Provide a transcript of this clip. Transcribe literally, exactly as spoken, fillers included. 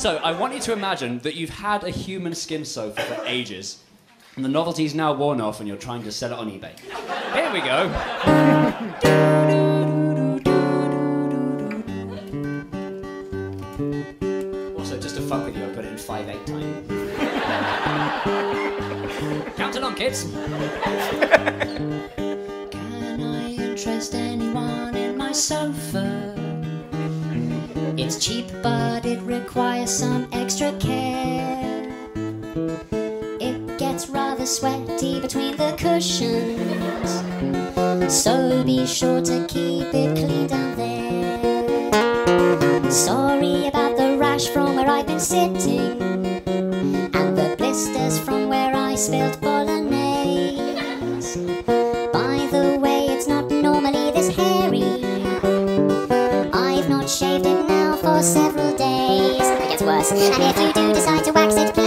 So, I want you to imagine that you've had a human skin sofa for ages, and the novelty's now worn off and you're trying to sell it on eBay. Here we go. Also, just to fuck with you, I put it in five eight time. Count along, kids. Can I interest anyone in my sofa? It's cheap, but it requires some extra care. It gets rather sweaty between the cushions, so be sure to keep it clean down there. Sorry about the rash from where I've been sitting, and the blisters from where I spilled bolognese. By the way, it's not normally this hairy. I've not shaved it now for several days. It gets worse, and if you do decide to wax it,